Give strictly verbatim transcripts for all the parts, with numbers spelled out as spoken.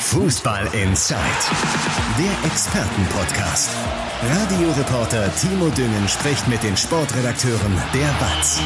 Fußball Inside, der Expertenpodcast. Radioreporter Timo Düngen spricht mit den Sportredakteuren der WAZ.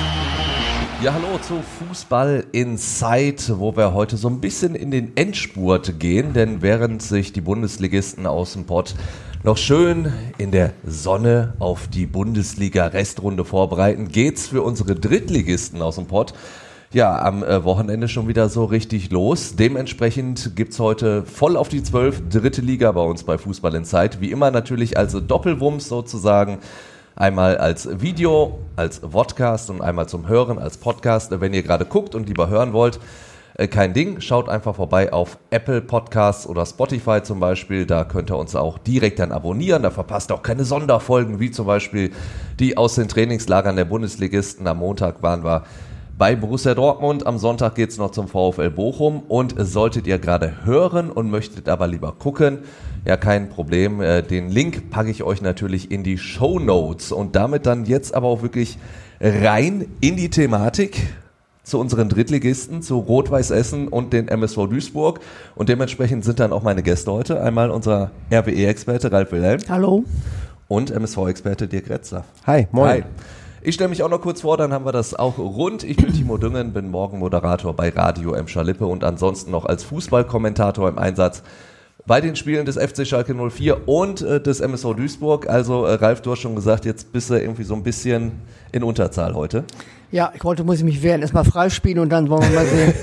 Ja, hallo zu Fußball Inside, wo wir heute so ein bisschen in den Endspurt gehen, denn während sich die Bundesligisten aus dem Pott noch schön in der Sonne auf die Bundesliga-Restrunde vorbereiten, geht's für unsere Drittligisten aus dem Pott ja am äh, Wochenende schon wieder so richtig los. Dementsprechend gibt's heute voll auf die zwölf dritte Liga bei uns bei Fußball Inside. Wie immer natürlich als Doppelwumms sozusagen. Einmal als Video, als Vodcast und einmal zum Hören als Podcast. Wenn ihr gerade guckt und lieber hören wollt, äh, kein Ding, schaut einfach vorbei auf Apple Podcasts oder Spotify zum Beispiel. Da könnt ihr uns auch direkt dann abonnieren. Da verpasst ihr auch keine Sonderfolgen, wie zum Beispiel die aus den Trainingslagern der Bundesligisten. Am Montag waren wir bei Borussia Dortmund, am Sonntag geht's noch zum VfL Bochum und solltet ihr gerade hören und möchtet aber lieber gucken, ja kein Problem, den Link packe ich euch natürlich in die Shownotes und damit dann jetzt aber auch wirklich rein in die Thematik zu unseren Drittligisten, zu Rot-Weiß Essen und den M S V Duisburg und dementsprechend sind dann auch meine Gäste heute, einmal unser R W E-Experte Ralf Wilhelm. Hallo. Und M S V-Experte Dirk Retzlaff. Hi, moin. Hi. Ich stelle mich auch noch kurz vor, dann haben wir das auch rund. Ich bin Timo Düngen, bin Morgenmoderator bei Radio Emscher-Lippe und ansonsten noch als Fußballkommentator im Einsatz bei den Spielen des F C Schalke null vier und äh, des M S V Duisburg. Also äh, Ralf, du hast schon gesagt, jetzt bist du irgendwie so ein bisschen in Unterzahl heute. Ja, ich wollte, muss ich mich wehren, erstmal freispielen und dann wollen wir mal sehen,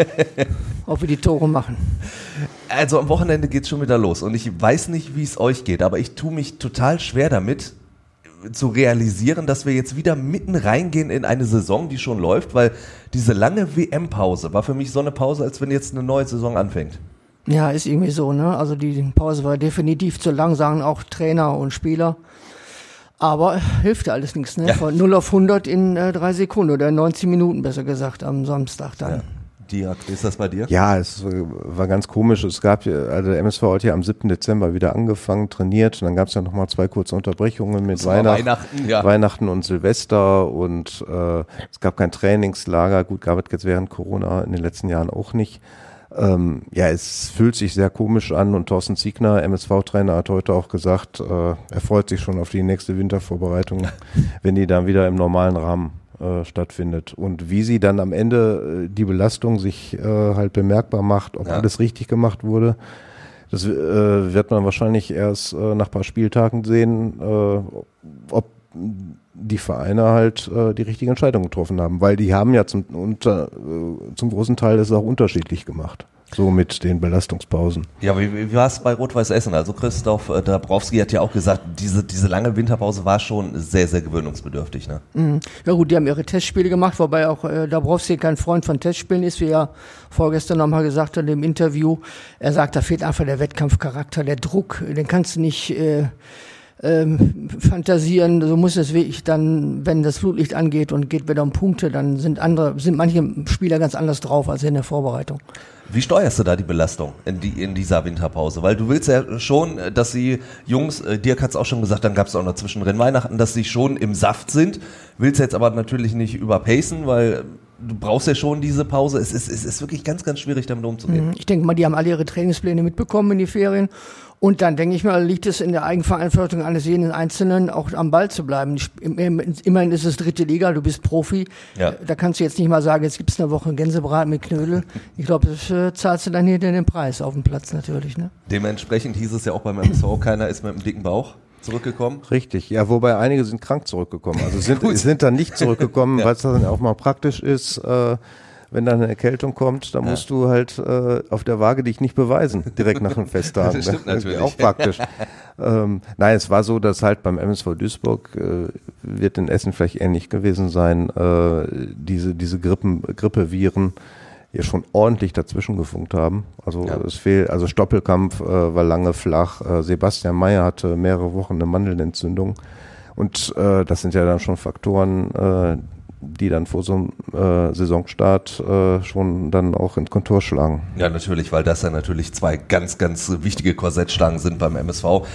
ob wir die Tore machen. Also am Wochenende geht's schon wieder los und ich weiß nicht, wie es euch geht, aber ich tue mich total schwer damit, zu realisieren, dass wir jetzt wieder mitten reingehen in eine Saison, die schon läuft, weil diese lange W M-Pause war für mich so eine Pause, als wenn jetzt eine neue Saison anfängt. Ja, ist irgendwie so, ne? Also die Pause war definitiv zu lang, sagen auch Trainer und Spieler. Aber hilft ja alles nichts, ne? Ja. Von null auf hundert in äh, drei Sekunden oder neunzig Minuten, besser gesagt, am Samstag dann. Ja. Dirk, wie ist das bei dir? Ja, es war ganz komisch. Es gab, also der M S V hat ja am siebten Dezember wieder angefangen, trainiert. Und dann gab es ja nochmal zwei kurze Unterbrechungen mit Weihnacht, Weihnachten, ja. Weihnachten und Silvester. Und äh, es gab kein Trainingslager. Gut, gab es jetzt während Corona in den letzten Jahren auch nicht. Ähm, ja, es fühlt sich sehr komisch an. Und Thorsten Ziegner, M S V-Trainer, hat heute auch gesagt, äh, er freut sich schon auf die nächste Wintervorbereitung, wenn die dann wieder im normalen Rahmen Äh, stattfindet und wie sie dann am Ende äh, die Belastung sich äh, halt bemerkbar macht, ob ja. alles richtig gemacht wurde, das äh, wird man wahrscheinlich erst äh, nach ein paar Spieltagen sehen, äh, ob die Vereine halt äh, die richtige Entscheidung getroffen haben, weil die haben ja zum, unter, äh, zum großen Teil das auch unterschiedlich gemacht. So mit den Belastungspausen. Ja, wie, wie war es bei Rot-Weiß Essen? Also Christoph äh, Dabrowski hat ja auch gesagt, diese, diese lange Winterpause war schon sehr, sehr gewöhnungsbedürftig. Ne? Mhm. Ja gut, die haben ihre Testspiele gemacht, wobei auch äh, Dabrowski kein Freund von Testspielen ist, wie er vorgestern nochmal gesagt hat im Interview. Er sagt, da fehlt einfach der Wettkampfcharakter, der Druck, den kannst du nicht äh, ähm, fantasieren. So muss es wirklich dann, wenn das Flutlicht angeht und geht wieder um Punkte, dann sind andere, sind manche Spieler ganz anders drauf als in der Vorbereitung. Wie steuerst du da die Belastung in, die, in dieser Winterpause? Weil du willst ja schon, dass die Jungs, Dirk hat es auch schon gesagt, dann gab es auch noch zwischendrin Weihnachten, dass sie schon im Saft sind. Willst jetzt aber natürlich nicht überpacen, weil du brauchst ja schon diese Pause. Es ist, es ist wirklich ganz, ganz schwierig, damit umzugehen. Ich denke mal, die haben alle ihre Trainingspläne mitbekommen in die Ferien. Und dann denke ich mal, liegt es in der Eigenverantwortung eines jeden Einzelnen, auch am Ball zu bleiben. Immerhin ist es dritte Liga, du bist Profi. Ja. Da kannst du jetzt nicht mal sagen, jetzt gibt's eine Woche Gänsebraten mit Knödel. Ich glaube, das äh, zahlst du dann hier den Preis auf dem Platz natürlich. Ne? Dementsprechend hieß es ja auch beim M S V, keiner ist mit einem dicken Bauch zurückgekommen. Richtig, ja, wobei einige sind krank zurückgekommen. Also sind, sind dann nicht zurückgekommen, ja. weil es dann auch mal praktisch ist, äh, wenn dann eine Erkältung kommt, dann ja. musst du halt äh, auf der Waage dich nicht beweisen, direkt nach den Festtagen. Das stimmt natürlich. Auch praktisch. ähm, nein, es war so, dass halt beim M S V Duisburg, äh, wird in Essen vielleicht ähnlich gewesen sein, äh, diese diese Grippen, Grippeviren ja schon ordentlich dazwischen gefunkt haben. Also ja. es fehlt, also Stoppelkampf äh, war lange flach. Äh, Sebastian Mayer hatte mehrere Wochen eine Mandelentzündung. Und äh, das sind ja dann schon Faktoren, äh, die dann vor so einem äh, Saisonstart äh, schon dann auch ins Kontor schlagen. Ja, natürlich, weil das ja natürlich zwei ganz, ganz wichtige Korsettstangen sind beim M S V.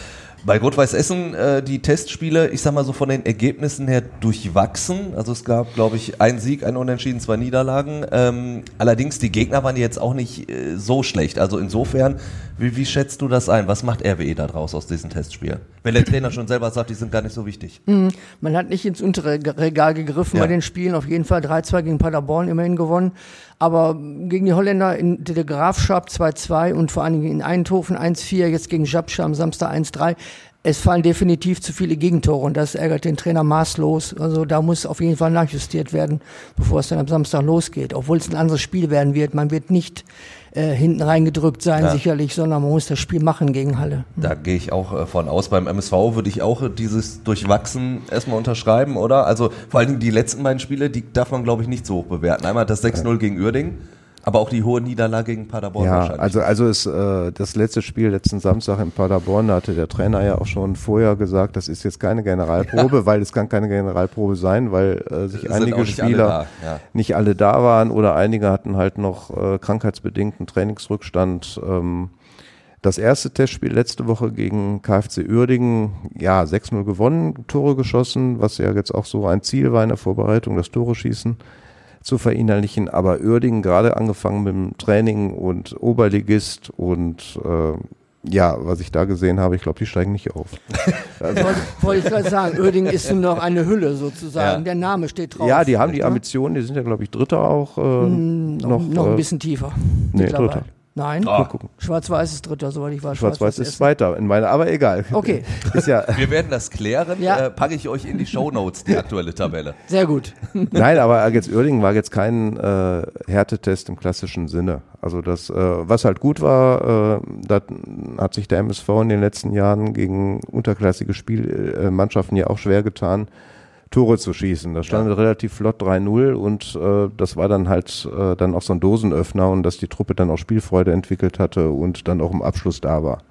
Bei Rot-Weiß Essen äh, die Testspiele, ich sag mal so von den Ergebnissen her durchwachsen. Also es gab, glaube ich, einen Sieg, ein Unentschieden, zwei Niederlagen. Ähm, allerdings die Gegner waren jetzt auch nicht äh, so schlecht. Also insofern, wie, wie schätzt du das ein? Was macht R W E da draus aus diesen Testspielen? Wenn der Trainer schon selber sagt, die sind gar nicht so wichtig. Mhm. Man hat nicht ins untere Regal gegriffen ja. bei den Spielen. Auf jeden Fall drei zwei gegen Paderborn immerhin gewonnen. Aber gegen die Holländer in der Grafschap zwei zwei und vor allen Dingen in Eindhoven eins vier, jetzt gegen Japscha am Samstag eins drei. Es fallen definitiv zu viele Gegentore und das ärgert den Trainer maßlos. Also da muss auf jeden Fall nachjustiert werden, bevor es dann am Samstag losgeht. Obwohl es ein anderes Spiel werden wird. Man wird nicht äh, hinten reingedrückt sein, ja. sicherlich, sondern man muss das Spiel machen gegen Halle. Da gehe ich auch äh, von aus. Beim M S V würde ich auch dieses Durchwachsen erstmal unterschreiben, oder? Also vor allen Dingen die letzten beiden Spiele, die darf man, glaube ich, nicht so hoch bewerten. Einmal das sechs null gegen Uerdingen. Aber auch die hohe Niederlage gegen Paderborn ja, wahrscheinlich. Also, also ist äh, das letzte Spiel letzten Samstag in Paderborn, da hatte der Trainer ja auch schon vorher gesagt, das ist jetzt keine Generalprobe, ja. weil es kann keine Generalprobe sein, weil äh, sich einige nicht Spieler alle ja. nicht alle da waren oder einige hatten halt noch äh, krankheitsbedingten Trainingsrückstand. Ähm, das erste Testspiel letzte Woche gegen KfC Uerdingen, ja, sechs null gewonnen, Tore geschossen, was ja jetzt auch so ein Ziel war in der Vorbereitung, das Tore schießen zu verinnerlichen, aber Uerdingen gerade angefangen mit dem Training und Oberligist und äh, ja, was ich da gesehen habe, ich glaube, die steigen nicht auf. Also, wollte ich gerade sagen, Uerdingen ist nur noch eine Hülle sozusagen, ja. der Name steht drauf. Ja, die haben die Ambitionen, die sind ja, glaube ich, Dritter auch. Äh, mm, noch, noch, noch ein bisschen tiefer. Nee, Dritter. Nein, oh. Schwarz-Weiß ist Dritter, soweit ich weiß. Schwarz-Weiß ist Zweiter, in meiner, aber egal. Okay. Ist ja Wir werden das klären, ja. äh, packe ich euch in die Shownotes, die aktuelle Tabelle. Sehr gut. Nein, aber jetzt Uerdingen war jetzt kein äh, Härtetest im klassischen Sinne. Also das, äh, was halt gut war, äh, da hat sich der M S V in den letzten Jahren gegen unterklassige Spielmannschaften äh, ja auch schwer getan, Tore zu schießen. Da stand ja. relativ flott drei null und äh, das war dann halt äh, dann auch so ein Dosenöffner und dass die Truppe dann auch Spielfreude entwickelt hatte und dann auch im Abschluss da war.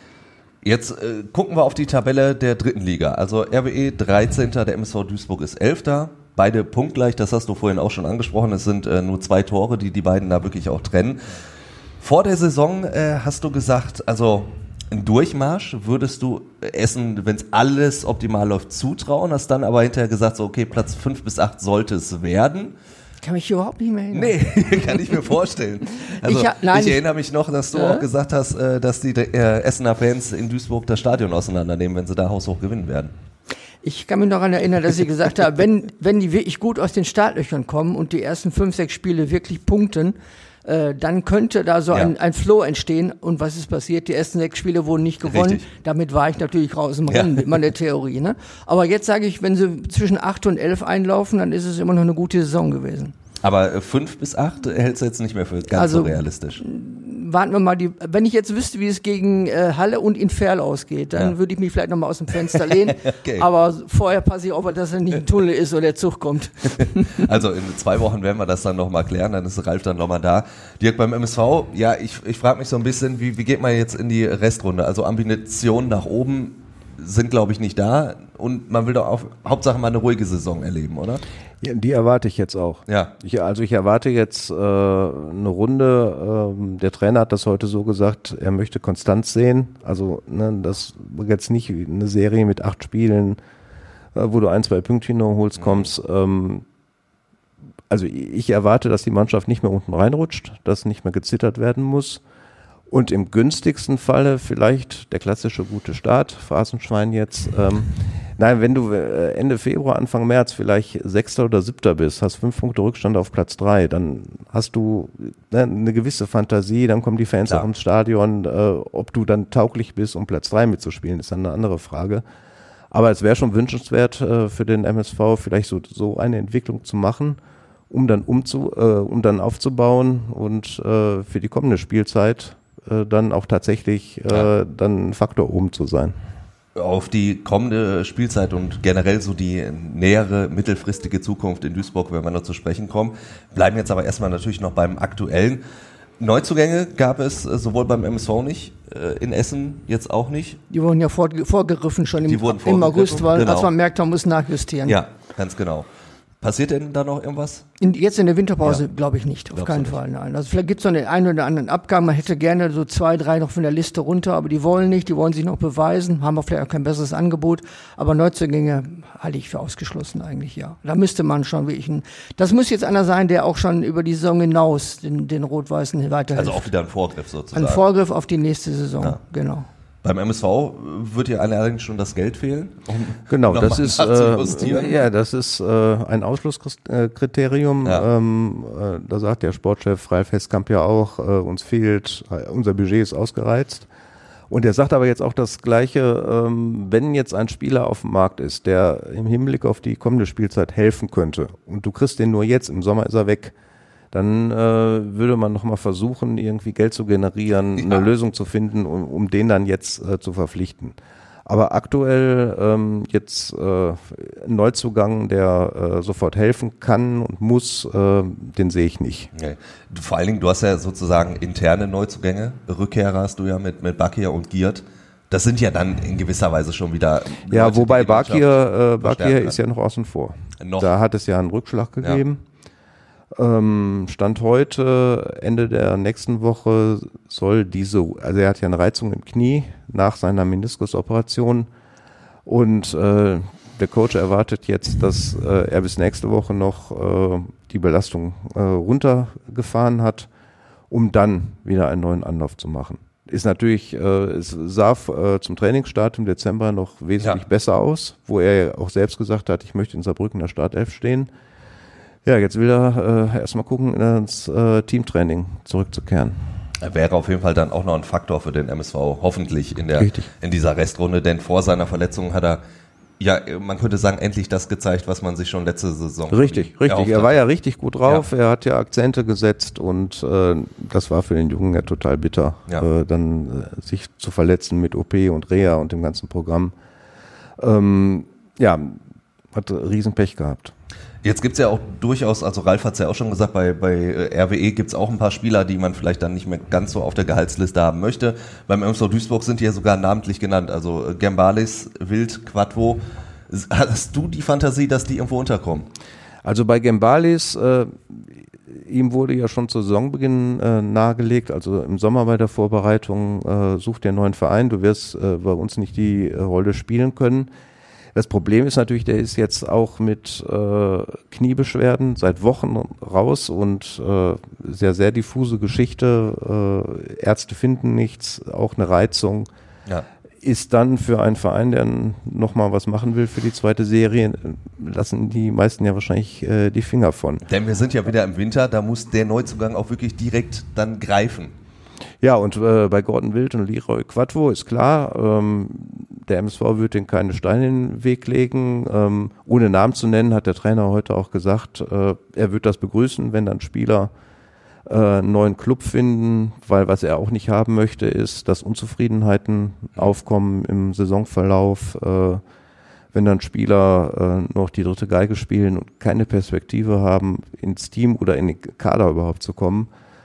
Jetzt äh, gucken wir auf die Tabelle der dritten Liga. Also R W E dreizehnter, der M S V Duisburg ist elfter. Beide punktgleich, das hast du vorhin auch schon angesprochen. Es sind äh, nur zwei Tore, die die beiden da wirklich auch trennen. Vor der Saison äh, hast du gesagt, also ein Durchmarsch würdest du Essen, wenn es alles optimal läuft, zutrauen, hast dann aber hinterher gesagt, so okay, Platz fünf bis acht sollte es werden. Kann mich überhaupt nicht mehr erinnern. Nee, kann ich mir vorstellen. Also ich, ha, nein, ich erinnere mich noch, dass du äh? auch gesagt hast, dass die äh, Essener Fans in Duisburg das Stadion auseinandernehmen, wenn sie da haushoch gewinnen werden. Ich kann mich noch daran erinnern, dass ich gesagt habe, wenn, wenn die wirklich gut aus den Startlöchern kommen und die ersten fünf, sechs Spiele wirklich punkten, äh, dann könnte da so ja. ein, ein Flow entstehen. Und was ist passiert? Die ersten sechs Spiele wurden nicht gewonnen. Richtig. Damit war ich natürlich raus im Rennen, ja. immer in der Theorie. Ne? Aber jetzt sage ich, wenn sie zwischen acht und elf einlaufen, dann ist es immer noch eine gute Saison gewesen. Aber fünf bis acht hältst du jetzt nicht mehr für ganz also, so realistisch? Warten wir mal, die, wenn ich jetzt wüsste, wie es gegen äh, Halle und in Ferl ausgeht, dann ja. würde ich mich vielleicht nochmal aus dem Fenster lehnen. Okay. Aber vorher passe ich auf, dass es nicht ein Tunnel ist oder der Zug kommt. Also in zwei Wochen werden wir das dann nochmal klären, dann ist Ralf dann nochmal da. Dirk, beim M S V, ja, ich, ich frage mich so ein bisschen, wie, wie geht man jetzt in die Restrunde? Also Ambitionen nach oben sind, glaube ich, nicht da und man will doch auch Hauptsache mal eine ruhige Saison erleben, oder? Ja, die erwarte ich jetzt auch. Ja. Ich, also ich erwarte jetzt äh, eine Runde, ähm, der Trainer hat das heute so gesagt, er möchte Konstanz sehen, also ne, das jetzt nicht eine Serie mit acht Spielen, äh, wo du ein, zwei Pünktchen noch holst, kommst. Mhm. Ähm, also ich erwarte, dass die Mannschaft nicht mehr unten reinrutscht, dass nicht mehr gezittert werden muss. Und im günstigsten Falle vielleicht der klassische gute Start, Phrasenschwein jetzt. Ähm, nein, wenn du Ende Februar, Anfang März vielleicht Sechster oder Siebter bist, hast fünf Punkte Rückstand auf Platz drei, dann hast du ne, eine gewisse Fantasie, dann kommen die Fans Klar. auch ins Stadion. Äh, ob du dann tauglich bist, um Platz drei mitzuspielen, ist dann eine andere Frage. Aber es wäre schon wünschenswert äh, für den M S V, vielleicht so, so eine Entwicklung zu machen, um dann, umzu, äh, um dann aufzubauen und äh, für die kommende Spielzeit dann auch tatsächlich äh, dann ein Faktor oben zu sein. Auf die kommende Spielzeit und generell so die nähere, mittelfristige Zukunft in Duisburg, wenn wir noch zu sprechen kommen, bleiben jetzt aber erstmal natürlich noch beim Aktuellen. Neuzugänge gab es sowohl beim M S V nicht, in Essen jetzt auch nicht. Die wurden ja vorgegriffen schon im, im August, weil genau. als man merkt, man muss nachjustieren. Ja, ganz genau. Passiert denn da noch irgendwas? In, jetzt in der Winterpause Ja. glaube ich nicht, auf Glaubst keinen du nicht? Fall, nein. Also vielleicht gibt es noch den einen oder anderen Abgang, man hätte gerne so zwei, drei noch von der Liste runter, aber die wollen nicht, die wollen sich noch beweisen, haben auch vielleicht auch kein besseres Angebot, aber Neuzugänge halte ich für ausgeschlossen eigentlich, ja. Da müsste man schon wirklich ein, das muss jetzt einer sein, der auch schon über die Saison hinaus den, den Rot-Weißen weiterhilft. Also auch wieder ein Vorgriff sozusagen. Ein Vorgriff auf die nächste Saison, Ja. genau. Beim M S V wird ja allerdings schon das Geld fehlen, um Genau, nochmal das ist nachzujustieren. äh, ja, das ist äh, ein Ausschlusskriterium. Ja. Ähm, äh, da sagt der Sportchef Ralf Heskamp ja auch, äh, uns fehlt, äh, unser Budget ist ausgereizt. Und er sagt aber jetzt auch das Gleiche, ähm, wenn jetzt ein Spieler auf dem Markt ist, der im Hinblick auf die kommende Spielzeit helfen könnte und du kriegst den nur jetzt, im Sommer ist er weg, dann äh, würde man nochmal versuchen, irgendwie Geld zu generieren, Ja. eine Lösung zu finden, um, um den dann jetzt äh, zu verpflichten. Aber aktuell ähm, jetzt äh, ein Neuzugang, der äh, sofort helfen kann und muss, äh, den sehe ich nicht. Nee. Du, vor allen Dingen, du hast ja sozusagen interne Neuzugänge, Rückkehrer hast du ja mit, mit Bakir und Giert. Das sind ja dann in gewisser Weise schon wieder Ja, Leute, wobei die die Mannschaft Bakir, äh, Bakir verstärken ist ja noch außen vor. Noch. Da hat es ja einen Rückschlag gegeben. Ähm, Stand heute, Ende der nächsten Woche soll diese, also er hat ja eine Reizung im Knie nach seiner Meniskusoperation und äh, der Coach erwartet jetzt, dass äh, er bis nächste Woche noch äh, die Belastung äh, runtergefahren hat, um dann wieder einen neuen Anlauf zu machen. Ist natürlich, äh, es sah äh, zum Trainingsstart im Dezember noch wesentlich Ja. besser aus, wo er auch selbst gesagt hat, ich möchte in Saarbrücken in der Startelf stehen. Ja, jetzt will er äh, erstmal gucken, ins äh, Teamtraining zurückzukehren. Wäre auf jeden Fall dann auch noch ein Faktor für den M S V, hoffentlich in der Richtig. in dieser Restrunde, denn vor seiner Verletzung hat er, ja, man könnte sagen, endlich das gezeigt, was man sich schon letzte Saison Richtig, richtig. erhofft Er war hatte. ja richtig gut drauf, er hat ja Akzente gesetzt und äh, das war für den Jungen ja total bitter, Ja. äh, dann äh, sich zu verletzen mit O P und Reha und dem ganzen Programm. Ähm, ja, hat Riesenpech gehabt. Jetzt gibt's ja auch durchaus, also Ralf hat's ja auch schon gesagt, bei, bei R W E gibt's auch ein paar Spieler, die man vielleicht dann nicht mehr ganz so auf der Gehaltsliste haben möchte. Beim M S V Duisburg sind die ja sogar namentlich genannt, also Gembalis, Wild, Quadvo. Hast du die Fantasie, dass die irgendwo unterkommen? Also bei Gembalis, äh, ihm wurde ja schon zu Saisonbeginn äh, nahegelegt, also im Sommer bei der Vorbereitung, äh, such dir einen neuen Verein, du wirst äh, bei uns nicht die äh, Rolle spielen können. Das Problem ist natürlich, der ist jetzt auch mit äh, Kniebeschwerden seit Wochen raus und äh, sehr, sehr diffuse Geschichte. Äh, Ärzte finden nichts, auch eine Reizung. Ja. Ist dann für einen Verein, der nochmal was machen will für die zweite Serie, lassen die meisten ja wahrscheinlich äh, die Finger von. Denn wir sind ja wieder im Winter, da muss der Neuzugang auch wirklich direkt dann greifen. Ja, und äh, bei Gordon Wild und Leroy Quadvo ist klar, ähm, der M S V wird den keine Steine in den Weg legen. Ähm, ohne Namen zu nennen, hat der Trainer heute auch gesagt, äh, er wird das begrüßen, wenn dann Spieler äh, einen neuen Club finden, weil was er auch nicht haben möchte, ist, dass Unzufriedenheiten aufkommen im Saisonverlauf, äh, wenn dann Spieler äh, noch die dritte Geige spielen und keine Perspektive haben, ins Team oder in den Kader überhaupt zu kommen,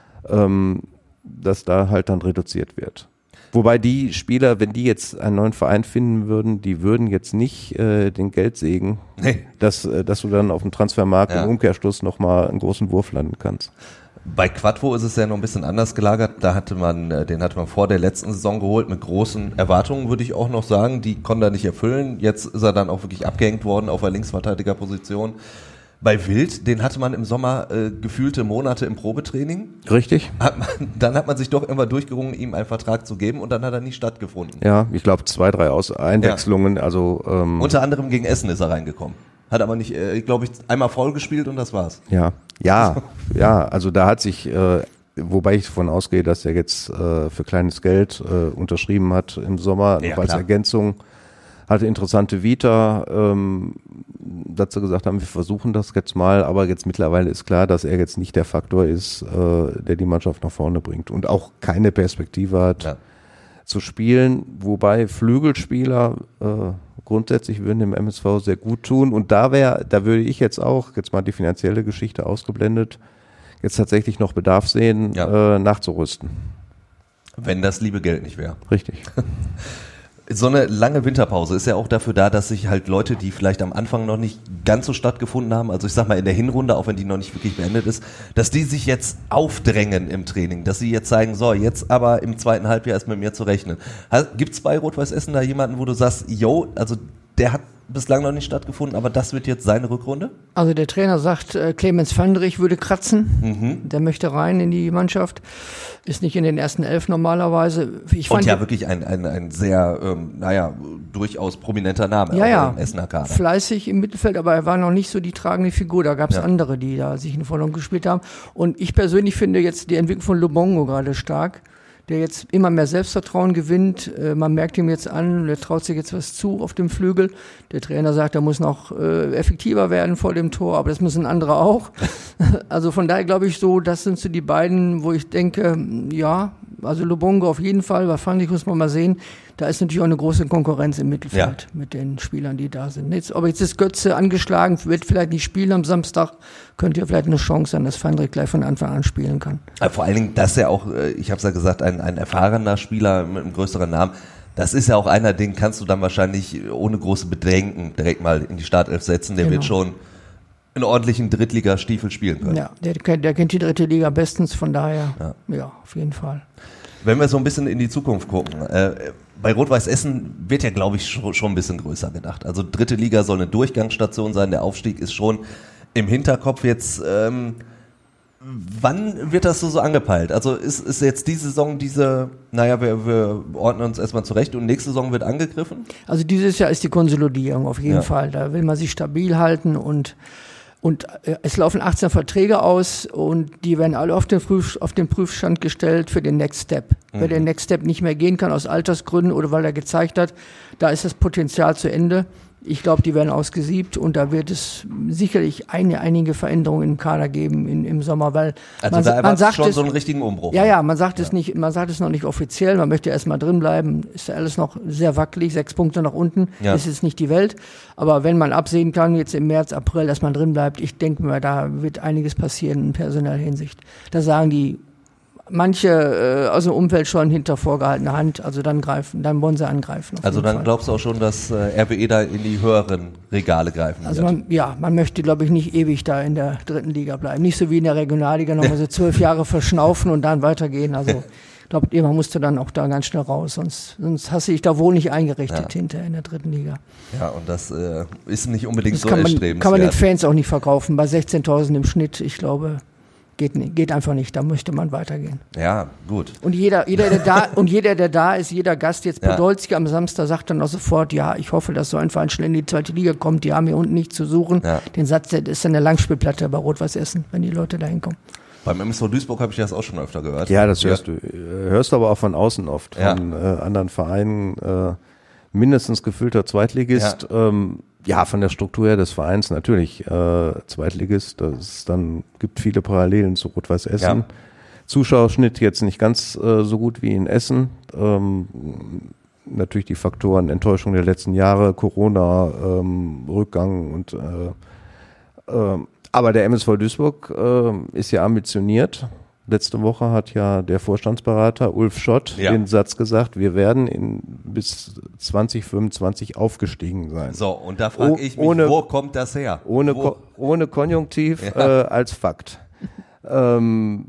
ähm, dass da halt dann reduziert wird. Wobei die Spieler, wenn die jetzt einen neuen Verein finden würden, die würden jetzt nicht äh, den Geldsegen, Nee. dass, äh, dass du dann auf dem Transfermarkt Ja. im Umkehrschluss nochmal einen großen Wurf landen kannst. Bei Quadvo ist es ja noch ein bisschen anders gelagert. Da hatte man, äh, den hatte man vor der letzten Saison geholt mit großen Erwartungen, würde ich auch noch sagen. Die konnte er nicht erfüllen. Jetzt ist er dann auch wirklich abgehängt worden auf der Linksverteidigerposition. Bei Wild, den hatte man im Sommer äh, gefühlte Monate im Probetraining. Richtig? Hat man, dann hat man sich doch immer durchgerungen, ihm einen Vertrag zu geben und dann hat er nicht stattgefunden. Ja, ich glaube zwei, drei Aus Einwechslungen, also ähm, Unter anderem gegen Essen ist er reingekommen. Hat aber nicht, äh, glaube ich, einmal faul gespielt und das war's. ja, ja, ja, also da hat sich, äh, wobei ich davon ausgehe, dass er jetzt äh, für kleines Geld äh, unterschrieben hat im Sommer, Ja, noch als klar. Ergänzung, hatte interessante Vita, ähm, dazu gesagt haben, wir versuchen das jetzt mal, aber jetzt mittlerweile ist klar, dass er jetzt nicht der Faktor ist, äh, der die Mannschaft nach vorne bringt und auch keine Perspektive hat Ja. zu spielen, wobei Flügelspieler äh, grundsätzlich würden dem M S V sehr gut tun und da wäre, da würde ich jetzt auch, jetzt mal die finanzielle Geschichte ausgeblendet, jetzt tatsächlich noch Bedarf sehen, Ja. äh, nachzurüsten. Wenn das liebe Geld nicht wäre. Richtig. So eine lange Winterpause ist ja auch dafür da, dass sich halt Leute, die vielleicht am Anfang noch nicht ganz so stattgefunden haben, also ich sag mal in der Hinrunde, auch wenn die noch nicht wirklich beendet ist, dass die sich jetzt aufdrängen im Training, dass sie jetzt zeigen, so, jetzt aber im zweiten Halbjahr ist mit mir zu rechnen. Gibt es bei Rot-Weiß Essen da jemanden, wo du sagst, yo, also der hat bislang noch nicht stattgefunden, aber das wird jetzt seine Rückrunde? Also der Trainer sagt, äh, Clemens Fandrich würde kratzen, mhm. der möchte rein in die Mannschaft, ist nicht in den ersten elf normalerweise. Ich fand Und ja wirklich ein, ein, ein sehr, ähm, naja, durchaus prominenter Name ja, ja, im Essener Kader. Fleißig im Mittelfeld, aber er war noch nicht so die tragende Figur, da gab es ja. andere, die da sich in Vordergrund gespielt haben. Und ich persönlich finde jetzt die Entwicklung von Lubongo gerade stark, der jetzt immer mehr Selbstvertrauen gewinnt. Äh, man merkt ihm jetzt an, der traut sich jetzt was zu auf dem Flügel. Der Trainer sagt, er muss noch äh, effektiver werden vor dem Tor, aber das müssen andere auch. Also von daher glaube ich so, das sind so die beiden, wo ich denke, ja, also Lubongo auf jeden Fall, bei Fandrich muss man mal sehen, da ist natürlich auch eine große Konkurrenz im Mittelfeld ja. mit den Spielern, die da sind. Jetzt, aber jetzt ist Götze angeschlagen, wird vielleicht nicht spielen am Samstag, könnte ja vielleicht eine Chance sein, dass Fandrich gleich von Anfang an spielen kann. Aber vor allen Dingen, dass er auch, ich habe es ja gesagt, ein, ein erfahrener Spieler mit einem größeren Namen, das ist ja auch einer, den kannst du dann wahrscheinlich ohne große Bedenken direkt mal in die Startelf setzen, der genau. wird schon einen ordentlichen Drittligastiefel spielen können. Ja, der, der kennt die dritte Liga bestens, von daher, ja, ja auf jeden Fall. Wenn wir so ein bisschen in die Zukunft gucken, äh, bei Rot-Weiß Essen wird ja, glaube ich, schon, schon ein bisschen größer gedacht. Also dritte Liga soll eine Durchgangsstation sein, der Aufstieg ist schon im Hinterkopf jetzt. Ähm, wann wird das so, so angepeilt? Also ist, ist jetzt diese Saison diese, naja, wir, wir ordnen uns erstmal zurecht und nächste Saison wird angegriffen? Also dieses Jahr ist die Konsolidierung auf jeden ja. Fall. Da will man sich stabil halten und Und äh, es laufen achtzehn Verträge aus und die werden alle auf den, Prüf, auf den Prüfstand gestellt für den Next Step. Mhm. Wer den Next Step nicht mehr gehen kann aus Altersgründen oder weil er gezeigt hat, da ist das Potenzial zu Ende. Ich glaube, die werden ausgesiebt und da wird es sicherlich eine, einige Veränderungen im Kader geben in, im Sommer, weil also man, da man sagt schon es, so einen richtigen Umbruch. Ja, ja, man sagt ja. es nicht, man sagt es noch nicht offiziell, man möchte erstmal drin bleiben, ist ja alles noch sehr wackelig, sechs Punkte nach unten, ja. ist jetzt nicht die Welt, aber wenn man absehen kann, jetzt im März, April, dass man drin bleibt, ich denke mal, da wird einiges passieren in personeller Hinsicht. Da sagen die manche äh, aus dem Umfeld schon hinter vorgehaltener Hand, also dann greifen, dann wollen sie angreifen. Also dann Fall. Glaubst du auch schon, dass äh, R B E da in die höheren Regale greifen also wird? Man, ja, man möchte, glaube ich, nicht ewig da in der dritten Liga bleiben. Nicht so wie in der Regionalliga, nochmal so zwölf Jahre verschnaufen und dann weitergehen. Also ich glaube, man musste dann auch da ganz schnell raus, sonst, sonst hast du dich da wohl nicht eingerichtet ja. hinter in der dritten Liga. Ja, und das äh, ist nicht unbedingt das so kann man, erstrebenswert. kann man den Fans auch nicht verkaufen. Bei sechzehntausend im Schnitt, ich glaube... Geht, nicht, geht einfach nicht, da möchte man weitergehen. Ja, gut. Und jeder, jeder, der da, und jeder, der da ist, jeder Gast, jetzt Podolski ja. am Samstag sagt dann auch sofort, ja, ich hoffe, dass so ein Verein schnell in die zweite Liga kommt, die haben hier unten nichts zu suchen. Ja. Den Satz, der ist dann eine Langspielplatte bei Rot-Weiß Essen, wenn die Leute da hinkommen. Beim M S V Duisburg habe ich das auch schon öfter gehört. Ja, das hörst ja. du, hörst du aber auch von außen oft, ja. von äh, anderen Vereinen, äh, mindestens gefüllter Zweitligist, ja. Ähm, ja, von der Struktur her des Vereins natürlich äh, Zweitligist, das dann gibt viele Parallelen zu Rot-Weiß Essen. Ja. Zuschauerschnitt jetzt nicht ganz äh, so gut wie in Essen. Ähm, natürlich die Faktoren Enttäuschung der letzten Jahre, Corona, ähm, Rückgang und äh, äh, aber der M S V Duisburg äh, ist ja ambitioniert. Letzte Woche hat ja der Vorstandsberater Ulf Schott ja. den Satz gesagt, wir werden in bis zwanzig fünfundzwanzig aufgestiegen sein. So, und da frage ich mich, ohne, wo kommt das her? Ohne, Ko- ohne Konjunktiv ja. äh, als Fakt. ähm,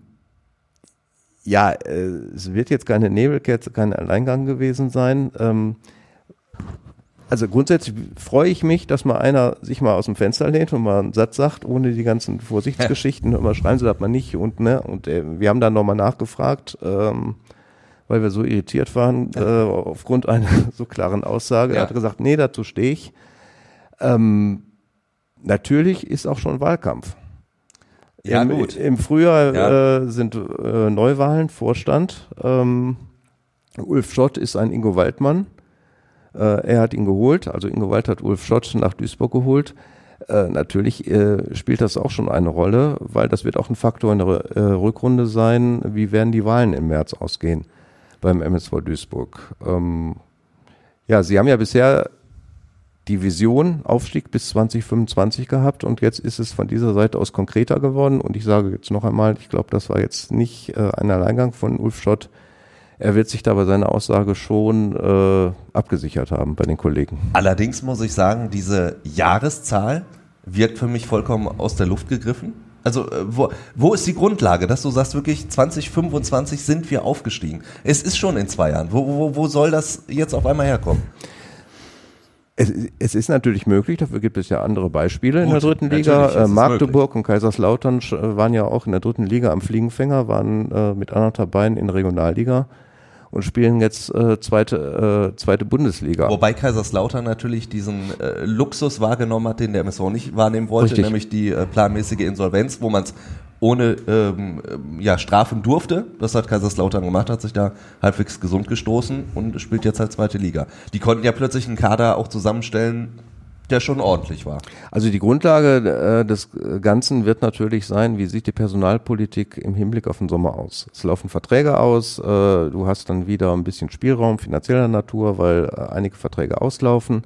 ja, äh, es wird jetzt keine Nebelkerze, kein Alleingang gewesen sein. Ähm, Also grundsätzlich freue ich mich, dass mal einer sich mal aus dem Fenster lehnt und mal einen Satz sagt, ohne die ganzen Vorsichtsgeschichten. Ja. Immer schreiben sie das mal nicht. Und ne, und äh, wir haben dann nochmal nachgefragt, ähm, weil wir so irritiert waren ja. äh, aufgrund einer so klaren Aussage. Ja. Er hat gesagt, nee, dazu stehe ich. Ähm, natürlich ist auch schon Wahlkampf. Ja, Im, gut. Im Frühjahr ja. äh, sind äh, Neuwahlen, Vorstand. Ähm, Ulf Schott ist ein Ingo Waldmann. Er hat ihn geholt, also Ingo Wald hat Ulf Schott nach Duisburg geholt. Äh, natürlich äh, spielt das auch schon eine Rolle, weil das wird auch ein Faktor in der äh, Rückrunde sein. Wie werden die Wahlen im März ausgehen beim M S V Duisburg? Ähm, ja, sie haben ja bisher die Vision Aufstieg bis zwanzig fünfundzwanzig gehabt und jetzt ist es von dieser Seite aus konkreter geworden. Und ich sage jetzt noch einmal, ich glaube, das war jetzt nicht äh, ein Alleingang von Ulf Schott. er wird sich da bei seiner Aussage schon äh, abgesichert haben bei den Kollegen. Allerdings muss ich sagen, diese Jahreszahl wirkt für mich vollkommen aus der Luft gegriffen. Also wo, wo ist die Grundlage, dass du sagst, wirklich zwanzig fünfundzwanzig sind wir aufgestiegen? Es ist schon in zwei Jahren. Wo, wo, wo soll das jetzt auf einmal herkommen? Es, es ist natürlich möglich, dafür gibt es ja andere Beispiele Gut, in der dritten Liga. Äh, Magdeburg möglich. Und Kaiserslautern waren ja auch in der dritten Liga am Fliegenfänger, waren äh, mit anderthalb Beinen in der Regionalliga und spielen jetzt äh, zweite, äh, zweite Bundesliga. Wobei Kaiserslautern natürlich diesen äh, Luxus wahrgenommen hat, den der M S V nicht wahrnehmen wollte, Richtig. nämlich die äh, planmäßige Insolvenz, wo man es ohne ähm, ja, Strafen durfte. Das hat Kaiserslautern gemacht, hat sich da halbwegs gesund gestoßen und spielt jetzt halt zweite Liga. Die konnten ja plötzlich einen Kader auch zusammenstellen, der schon ordentlich war. Also die Grundlage äh, des Ganzen wird natürlich sein, wie sieht die Personalpolitik im Hinblick auf den Sommer aus. Es laufen Verträge aus, äh, du hast dann wieder ein bisschen Spielraum finanzieller Natur, weil äh, einige Verträge auslaufen.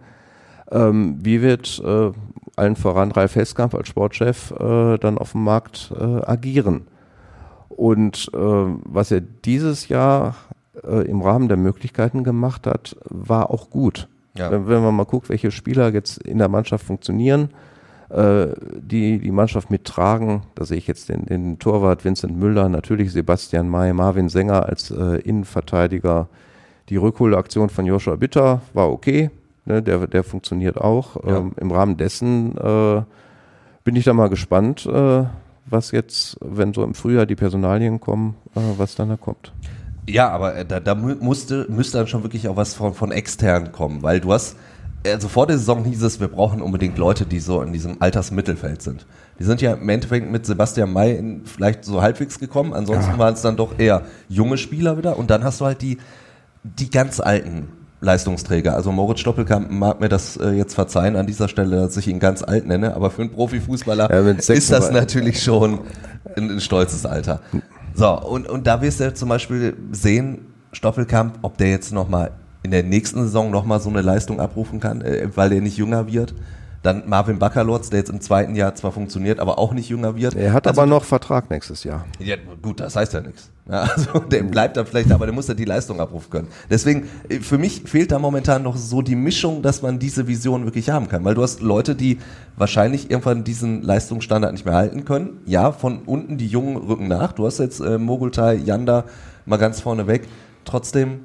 Ähm, wie wird äh, allen voran Ralf Heskamp als Sportchef äh, dann auf dem Markt äh, agieren? Und äh, was er dieses Jahr äh, im Rahmen der Möglichkeiten gemacht hat, war auch gut. Ja. Wenn, wenn man mal guckt, welche Spieler jetzt in der Mannschaft funktionieren, äh, die die Mannschaft mittragen, da sehe ich jetzt den, den Torwart Vincent Müller, natürlich Sebastian May, Marvin Sänger als äh, Innenverteidiger. Die Rückholaktion von Joshua Bitter war okay. Ne, der, der funktioniert auch. Ja. Ähm, Im Rahmen dessen äh, bin ich da mal gespannt, äh, was jetzt, wenn so im Frühjahr die Personalien kommen, äh, was dann da kommt. Ja, aber da, da musste, müsste dann schon wirklich auch was von, von extern kommen, weil du hast, also vor der Saison hieß es, wir brauchen unbedingt Leute, die so in diesem Altersmittelfeld sind. Die sind ja im Endeffekt mit Sebastian May in, vielleicht so halbwegs gekommen, ansonsten ja. waren es dann doch eher junge Spieler wieder und dann hast du halt die, die ganz alten Leistungsträger. Also Moritz Stoppelkamp mag mir das äh, jetzt verzeihen an dieser Stelle, dass ich ihn ganz alt nenne, aber für einen Profifußballer ja, ist das natürlich schon ein, ein stolzes Alter. So, und, und da wirst du zum Beispiel sehen, Stoppelkamp, ob der jetzt nochmal in der nächsten Saison nochmal so eine Leistung abrufen kann, äh, weil der nicht jünger wird. Dann Marvin Bakalotz, der jetzt im zweiten Jahr zwar funktioniert, aber auch nicht jünger wird. Er hat also, aber noch Vertrag nächstes Jahr. Ja, gut, das heißt ja nichts. Ja, also der bleibt dann vielleicht, aber der muss ja die Leistung abrufen können. Deswegen, für mich fehlt da momentan noch so die Mischung, dass man diese Vision wirklich haben kann. Weil du hast Leute, die wahrscheinlich irgendwann diesen Leistungsstandard nicht mehr halten können. Ja, von unten die Jungen rücken nach. Du hast jetzt äh, Mogultai, Janda mal ganz vorne weg. Trotzdem,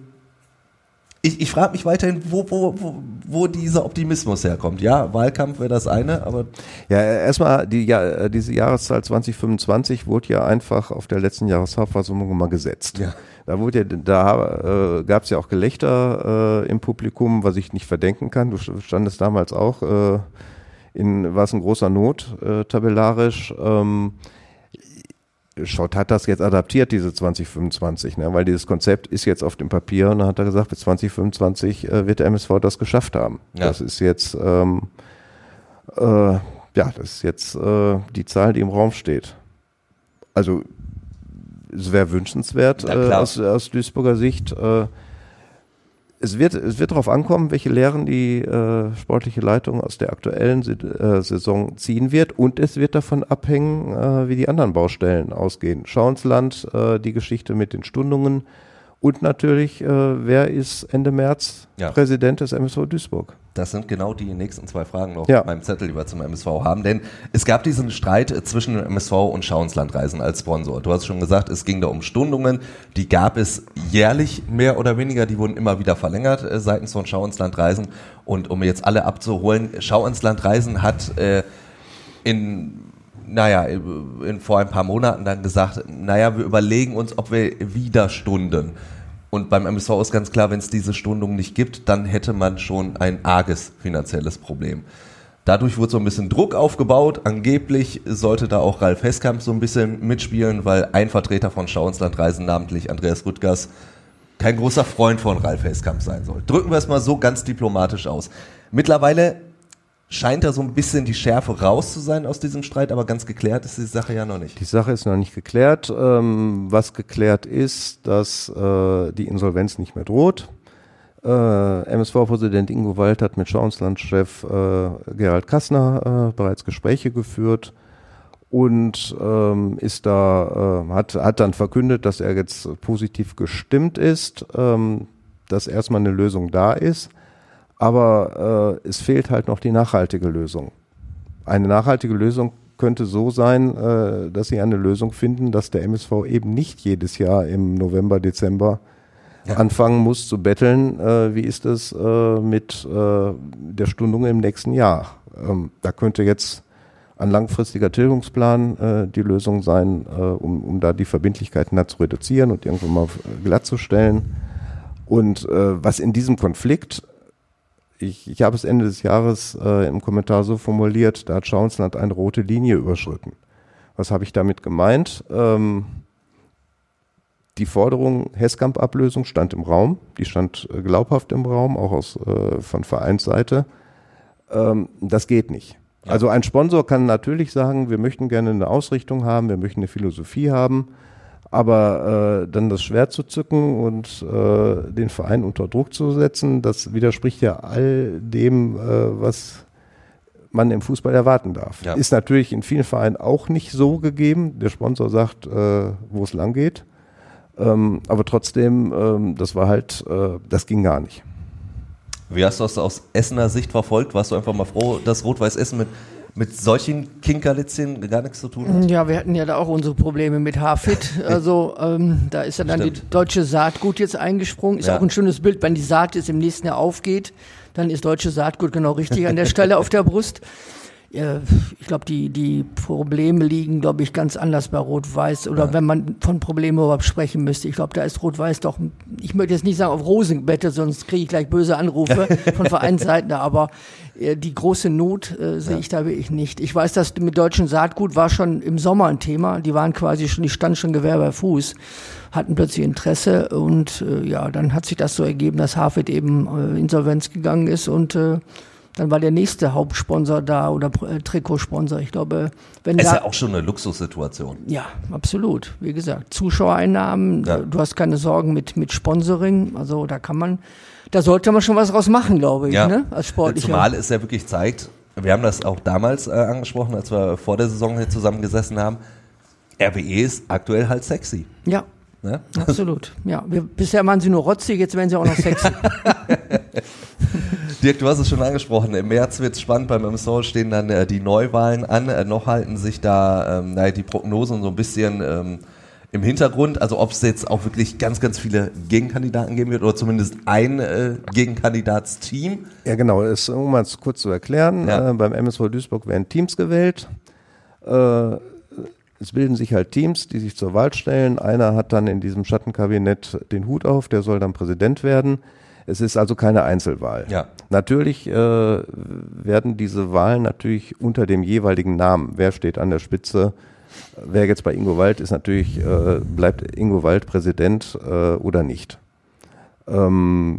Ich, ich frage mich weiterhin, wo, wo, wo, wo dieser Optimismus herkommt. Ja, Wahlkampf wäre das eine, aber... Ja, erstmal, die, ja, diese Jahreszahl zwanzig fünfundzwanzig wurde ja einfach auf der letzten Jahreshauptversammlung mal gesetzt. Ja. Da wurde ja, da äh, gab es ja auch Gelächter äh, im Publikum, was ich nicht verdenken kann. Du standest damals auch äh, in, warst in großer Not, äh, tabellarisch. Ähm, Schott hat das jetzt adaptiert, diese zwanzig fünfundzwanzig, ne? Weil dieses Konzept ist jetzt auf dem Papier und dann hat er gesagt, bis zwanzig fünfundzwanzig äh, wird der M S V das geschafft haben. Ja. Das ist jetzt, ähm, äh, ja, das ist jetzt äh, die Zahl, die im Raum steht. Also es wäre wünschenswert äh, aus, aus Duisburger Sicht. Äh, Es wird, es wird darauf ankommen, welche Lehren die äh, sportliche Leitung aus der aktuellen äh, Saison ziehen wird, und es wird davon abhängen, äh, wie die anderen Baustellen ausgehen. Schauensland, äh, die Geschichte mit den Stundungen und natürlich, äh, wer ist Ende März ja. Präsident des M S V Duisburg? Das sind genau die nächsten zwei Fragen noch ja. auf meinem Zettel, die wir zum M S V haben. Denn es gab diesen Streit zwischen M S V und Schauenslandreisen als Sponsor. Du hast schon gesagt, es ging da um Stundungen. Die gab es jährlich mehr oder weniger. Die wurden immer wieder verlängert äh, seitens von Schauenslandreisen. Und um jetzt alle abzuholen, Schauenslandreisen hat äh, in... naja, in, vor ein paar Monaten dann gesagt, naja, wir überlegen uns, ob wir wieder stunden. Und beim M S V ist ganz klar, wenn es diese Stundung nicht gibt, dann hätte man schon ein arges finanzielles Problem. Dadurch wurde so ein bisschen Druck aufgebaut. Angeblich sollte da auch Ralf Heskamp so ein bisschen mitspielen, weil ein Vertreter von Schauenslandreisen, namentlich Andreas Rüttgers, kein großer Freund von Ralf Heskamp sein soll. Drücken wir es mal so ganz diplomatisch aus. Mittlerweile scheint da so ein bisschen die Schärfe raus zu sein aus diesem Streit, aber ganz geklärt ist die Sache ja noch nicht. Die Sache ist noch nicht geklärt. Ähm, was geklärt ist, dass äh, die Insolvenz nicht mehr droht. Äh, M S V-Präsident Ingo Wald hat mit Schauensland-Chef äh, Gerald Kassner äh, bereits Gespräche geführt, und ähm, ist da, äh, hat, hat dann verkündet, dass er jetzt positiv gestimmt ist, ähm, dass erstmal eine Lösung da ist, aber äh, es fehlt halt noch die nachhaltige Lösung. Eine nachhaltige Lösung könnte so sein, äh, dass sie eine Lösung finden, dass der M S V eben nicht jedes Jahr im November, Dezember ja. anfangen muss zu betteln, äh, wie ist es äh, mit äh, der Stundung im nächsten Jahr. Ähm, da könnte jetzt ein langfristiger Tilgungsplan äh, die Lösung sein, äh, um, um da die Verbindlichkeiten da zu reduzieren und irgendwann mal glattzustellen. Und äh, was in diesem Konflikt, ich, ich habe es Ende des Jahres äh, im Kommentar so formuliert, da hat Schauinsland eine rote Linie überschritten. Was habe ich damit gemeint? Ähm, die Forderung Häskamp-Ablösung stand im Raum, die stand äh, glaubhaft im Raum, auch aus, äh, von Vereinsseite. Ähm, das geht nicht. Ja. Also ein Sponsor kann natürlich sagen, wir möchten gerne eine Ausrichtung haben, wir möchten eine Philosophie haben, aber äh, dann das Schwert zu zücken und äh, den Verein unter Druck zu setzen, das widerspricht ja all dem, äh, was man im Fußball erwarten darf. Ja. Ist natürlich in vielen Vereinen auch nicht so gegeben. Der Sponsor sagt, äh, wo es lang geht, ähm, aber trotzdem, ähm, das war halt, äh, das ging gar nicht. Wie hast du das aus Essener Sicht verfolgt? Warst du einfach mal froh, dass Rot-Weiß Essen mit, mit solchen Kinkerlitzchen gar nichts zu tun hat? Ja, wir hatten ja da auch unsere Probleme mit Hafid. Also ähm, da ist ja dann Stimmt. die deutsche Saatgut jetzt eingesprungen. Ist ja auch ein schönes Bild, wenn die Saat jetzt im nächsten Jahr aufgeht, dann ist deutsche Saatgut genau richtig an der Stelle auf der Brust. Ich glaube, die, die Probleme liegen, glaube ich, ganz anders bei Rot-Weiß. Oder ja. wenn man von Problemen überhaupt sprechen müsste. Ich glaube, da ist Rot-Weiß doch, ich möchte jetzt nicht sagen auf Rosenbette, sonst kriege ich gleich böse Anrufe von Vereinsseiten. Aber äh, die große Not äh, sehe ja. ich da wirklich nicht. Ich weiß, dass mit deutschen Saatgut war schon im Sommer ein Thema. Die waren quasi schon, die standen schon Gewehr bei Fuß, hatten plötzlich Interesse. Und äh, ja, dann hat sich das so ergeben, dass Hafid eben äh, Insolvenz gegangen ist und äh, dann war der nächste Hauptsponsor da oder äh, Trikotsponsor. Ich glaube, wenn ist da, ja auch schon eine Luxussituation. Ja, absolut. Wie gesagt, Zuschauereinnahmen, ja. du hast keine Sorgen mit mit Sponsoring. Also da kann man, da sollte man schon was draus machen, glaube ich, ja. ne? Als Sportlicher. Zumal es ja wirklich zeigt, wir haben das auch damals äh, angesprochen, als wir vor der Saison hier zusammengesessen haben. R W E ist aktuell halt sexy. Ja. Ne? Absolut. Ja, wir, bisher waren sie nur rotzig, jetzt werden sie auch noch sexy. Dirk, du hast es schon angesprochen, im März wird es spannend, beim M S V stehen dann äh, die Neuwahlen an, äh, noch halten sich da ähm, naja, die Prognosen so ein bisschen ähm, im Hintergrund, also ob es jetzt auch wirklich ganz, ganz viele Gegenkandidaten geben wird oder zumindest ein äh, Gegenkandidatsteam. Ja genau, ist, um mal kurz zu erklären, ja. äh, beim M S V Duisburg werden Teams gewählt, äh, es bilden sich halt Teams, die sich zur Wahl stellen, einer hat dann in diesem Schattenkabinett den Hut auf, der soll dann Präsident werden. Es ist also keine Einzelwahl. Ja. Natürlich äh, werden diese Wahlen natürlich unter dem jeweiligen Namen. Wer steht an der Spitze? Wer jetzt bei Ingo Wald ist, natürlich äh, bleibt Ingo Wald Präsident äh, oder nicht. Ähm,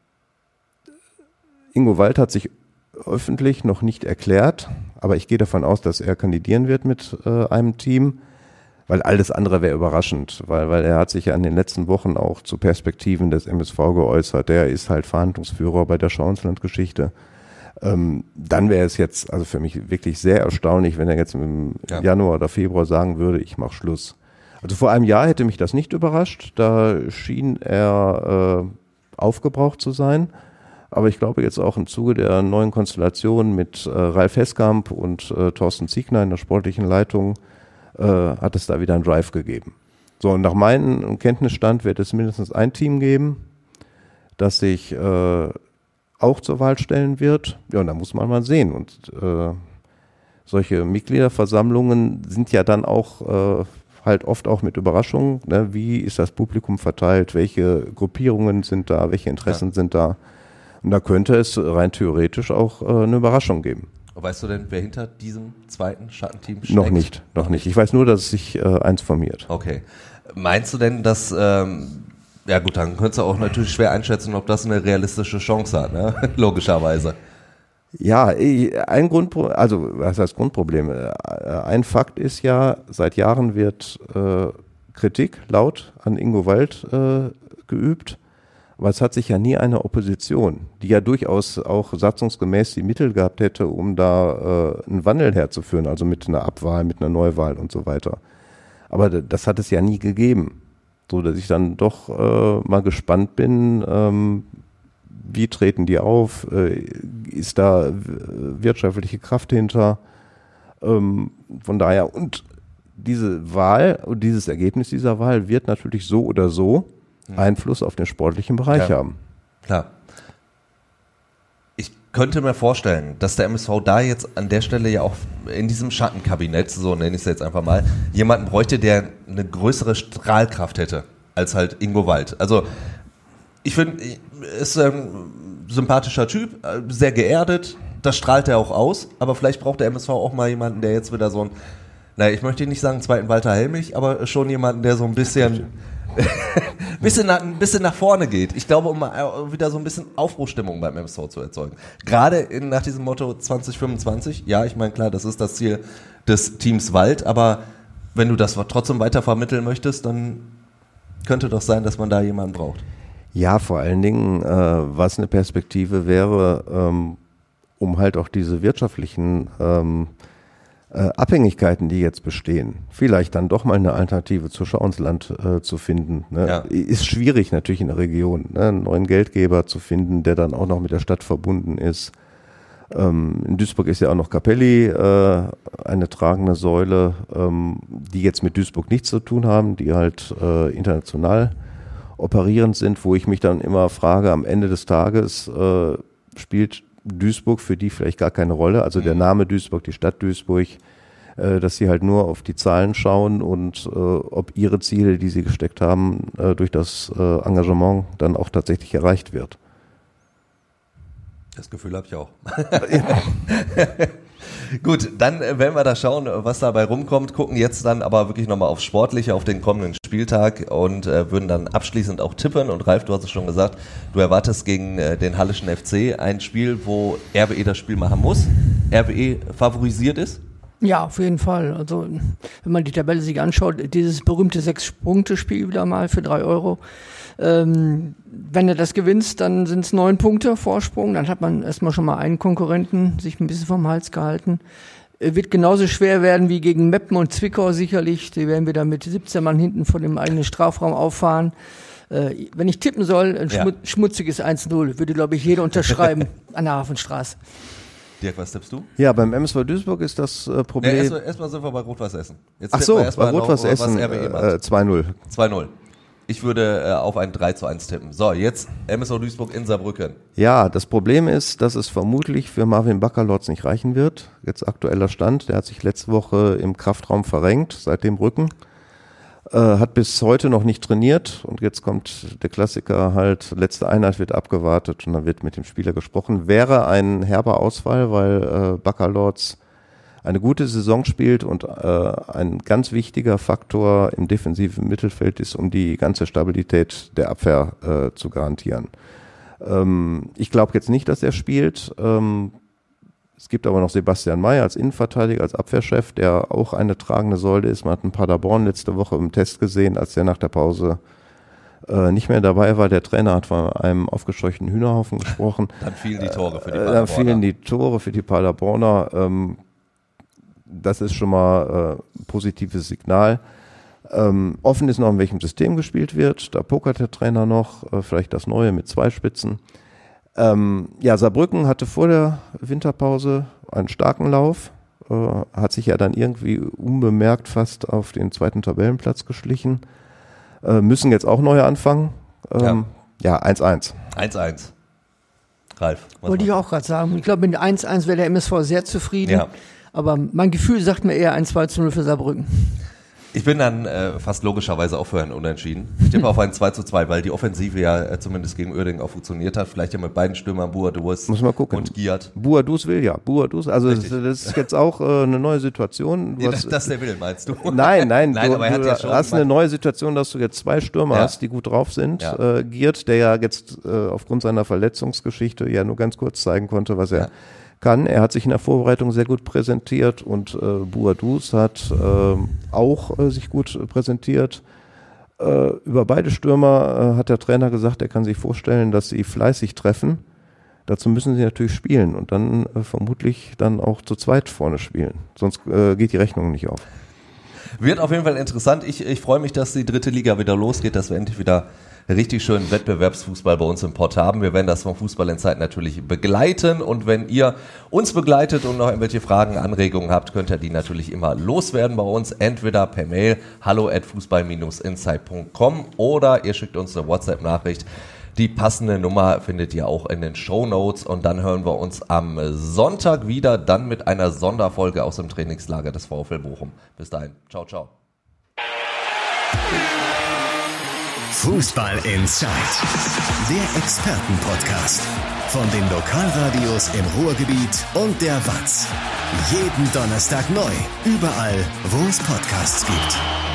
Ingo Wald hat sich öffentlich noch nicht erklärt, aber ich gehe davon aus, dass er kandidieren wird mit äh, einem Team. Weil alles andere wäre überraschend, weil, weil er hat sich ja in den letzten Wochen auch zu Perspektiven des M S V geäußert. Der ist halt Verhandlungsführer bei der Schauinsland-Geschichte. Ähm, dann wäre es jetzt also für mich wirklich sehr erstaunlich, wenn er jetzt im ja. Januar oder Februar sagen würde, ich mache Schluss. Also vor einem Jahr hätte mich das nicht überrascht. Da schien er äh, aufgebraucht zu sein. Aber ich glaube jetzt auch im Zuge der neuen Konstellation mit äh, Ralf Häskamp und äh, Thorsten Ziegner in der sportlichen Leitung hat es da wieder einen Drive gegeben. So, und nach meinem Kenntnisstand wird es mindestens ein Team geben, das sich äh, auch zur Wahl stellen wird. Ja, und da muss man mal sehen. Und äh, solche Mitgliederversammlungen sind ja dann auch äh, halt oft auch mit Überraschungen. Ne? Wie ist das Publikum verteilt? Welche Gruppierungen sind da? Welche Interessen ja. sind da? Und da könnte es rein theoretisch auch äh, eine Überraschung geben. Weißt du denn, wer hinter diesem zweiten Schattenteam steckt? Noch nicht, noch nicht. Ich weiß nur, dass es sich äh, eins formiert. Okay. Meinst du denn, dass, ähm, ja gut, dann könntest du auch natürlich schwer einschätzen, ob das eine realistische Chance hat, ne? Logischerweise. Ja, ein Grundproblem, also was heißt Grundproblem? Ein Fakt ist ja, seit Jahren wird äh, Kritik laut an Ingo Wald äh, geübt. Aber es hat sich ja nie eine Opposition, die ja durchaus auch satzungsgemäß die Mittel gehabt hätte, um da äh, einen Wandel herzuführen, also mit einer Abwahl, mit einer Neuwahl und so weiter. Aber das hat es ja nie gegeben, so dass ich dann doch äh, mal gespannt bin, ähm, wie treten die auf, äh, ist da wirtschaftliche Kraft hinter, ähm, von daher, und diese Wahl und dieses Ergebnis dieser Wahl wird natürlich so oder so Einfluss auf den sportlichen Bereich ja, haben. Klar. Ich könnte mir vorstellen, dass der M S V da jetzt an der Stelle ja auch in diesem Schattenkabinett, so nenne ich es jetzt einfach mal, jemanden bräuchte, der eine größere Strahlkraft hätte als halt Ingo Wald. Also ich finde, er ist ein sympathischer Typ, sehr geerdet, das strahlt er auch aus, aber vielleicht braucht der M S V auch mal jemanden, der jetzt wieder so ein, naja, ich möchte nicht sagen zweiten Walter Helmich, aber schon jemanden, der so ein bisschen bisschen, nach, ein bisschen nach vorne geht. Ich glaube, um mal wieder so ein bisschen Aufbruchstimmung beim M S V zu erzeugen. Gerade in, nach diesem Motto zwanzig fünfundzwanzig, ja, ich meine, klar, das ist das Ziel des Teams Wald, aber wenn du das trotzdem weiter vermitteln möchtest, dann könnte doch sein, dass man da jemanden braucht. Ja, vor allen Dingen, äh, was eine Perspektive wäre, ähm, um halt auch diese wirtschaftlichen ähm, äh, Abhängigkeiten, die jetzt bestehen, vielleicht dann doch mal eine Alternative zu Schau ins Land äh, zu finden. Ne? Ja. Ist schwierig natürlich in der Region, ne? Einen neuen Geldgeber zu finden, der dann auch noch mit der Stadt verbunden ist. Ähm, in Duisburg ist ja auch noch Capelli äh, eine tragende Säule, ähm, die jetzt mit Duisburg nichts zu tun haben, die halt äh, international operierend sind, wo ich mich dann immer frage, am Ende des Tages äh, spielt Duisburg für die vielleicht gar keine Rolle, also der Name Duisburg, die Stadt Duisburg, äh, dass sie halt nur auf die Zahlen schauen und äh, ob ihre Ziele, die sie gesteckt haben, äh, durch das äh, Engagement dann auch tatsächlich erreicht wird. Das Gefühl habe ich auch. Gut, dann werden wir da schauen, was dabei rumkommt, gucken jetzt dann aber wirklich nochmal aufs Sportliche, auf den kommenden Spieltag und äh, würden dann abschließend auch tippen. Und Ralf, du hast es schon gesagt, du erwartest gegen äh, den Hallischen F C ein Spiel, wo R B E das Spiel machen muss. R B E favorisiert ist? Ja, auf jeden Fall. Also wenn man die Tabelle sich anschaut, dieses berühmte Sechs-Punkte-Spiel wieder mal für drei Euro. Ähm, wenn du das gewinnst, dann sind es neun Punkte Vorsprung. Dann hat man erstmal schon mal einen Konkurrenten sich ein bisschen vom Hals gehalten. Äh, wird genauso schwer werden wie gegen Meppen und Zwickau sicherlich. Die werden wieder mit siebzehn Mann hinten vor dem eigenen Strafraum auffahren. Äh, wenn ich tippen soll, ein schmu- ja. schmutziges eins null, würde, glaube ich, jeder unterschreiben an der Hafenstraße. Dirk, was tippst du? Ja, beim M S V Duisburg ist das äh, Problem... Ja, erstmal erst sind wir bei Rot-Weiß Essen. Jetzt Ach so, bei Rot-Weiß Essen äh, zwei null. zwei null. Ich würde äh, auf ein drei zu eins tippen. So, jetzt M S V Duisburg in Saarbrücken. Ja, das Problem ist, dass es vermutlich für Marvin Baccalords nicht reichen wird. Jetzt aktueller Stand, der hat sich letzte Woche im Kraftraum verrenkt, seitdem Rücken. Äh, hat bis heute noch nicht trainiert und jetzt kommt der Klassiker halt, letzte Einheit wird abgewartet und dann wird mit dem Spieler gesprochen. Wäre ein herber Ausfall, weil äh, Baccalords eine gute Saison spielt und äh, ein ganz wichtiger Faktor im defensiven Mittelfeld ist, um die ganze Stabilität der Abwehr äh, zu garantieren. Ähm, ich glaube jetzt nicht, dass er spielt. Ähm, es gibt aber noch Sebastian May als Innenverteidiger, als Abwehrchef, der auch eine tragende Säule ist. Man hat einen Paderborn letzte Woche im Test gesehen, als der nach der Pause äh, nicht mehr dabei war. Der Trainer hat von einem aufgescheuchten Hühnerhaufen gesprochen. Dann fielen die Tore für die Paderborner. Dann fielen die Tore für die Paderborner. Ähm, Das ist schon mal äh, ein positives Signal. Ähm, offen ist noch, in welchem System gespielt wird. Da pokert der Trainer noch. Äh, vielleicht das Neue mit zwei Spitzen. Ähm, ja, Saarbrücken hatte vor der Winterpause einen starken Lauf. Äh, hat sich ja dann irgendwie unbemerkt fast auf den zweiten Tabellenplatz geschlichen. Äh, müssen jetzt auch neu anfangen. Ähm, ja, eins eins. eins eins. Ralf. Wollte ich auch gerade sagen. Ich glaube, mit eins eins wäre der M S V sehr zufrieden. Ja. Aber mein Gefühl sagt mir eher ein zwei zu null für Saarbrücken. Ich bin dann äh, fast logischerweise auch für ein Unentschieden. Ich tippe auf ein zwei zu zwei, weil die Offensive ja äh, zumindest gegen Uerdingen auch funktioniert hat. Vielleicht ja mit beiden Stürmern, Buadus und Giat. Buadus will ja, Buadus. Also das, das ist jetzt auch äh, eine neue Situation. Nee, das, das der will, meinst du? Nein, nein, nein du, aber er hat du ja schon hast eine neue Situation, dass du jetzt zwei Stürmer ja. hast, die gut drauf sind. Ja. Äh, Giat, der ja jetzt äh, aufgrund seiner Verletzungsgeschichte ja nur ganz kurz zeigen konnte, was er ja. kann. Er hat sich in der Vorbereitung sehr gut präsentiert und äh, Buadus hat äh, auch äh, sich gut präsentiert. Äh, über beide Stürmer äh, hat der Trainer gesagt, er kann sich vorstellen, dass sie fleißig treffen. Dazu müssen sie natürlich spielen und dann äh, vermutlich dann auch zu zweit vorne spielen. Sonst äh, geht die Rechnung nicht auf. Wird auf jeden Fall interessant. Ich, ich freue mich, dass die dritte Liga wieder losgeht, dass wir endlich wieder richtig schönen Wettbewerbsfußball bei uns im Pod haben. Wir werden das vom Fußball in Zeit natürlich begleiten und wenn ihr uns begleitet und noch irgendwelche Fragen, Anregungen habt, könnt ihr die natürlich immer loswerden bei uns, entweder per Mail hallo at fußball Bindestrich insight Punkt com oder ihr schickt uns eine WhatsApp-Nachricht. Die passende Nummer findet ihr auch in den Shownotes und dann hören wir uns am Sonntag wieder, dann mit einer Sonderfolge aus dem Trainingslager des VfL Bochum. Bis dahin, ciao, ciao. Fußball Inside, der Expertenpodcast von den Lokalradios im Ruhrgebiet und der W A Z. Jeden Donnerstag neu, überall, wo es Podcasts gibt.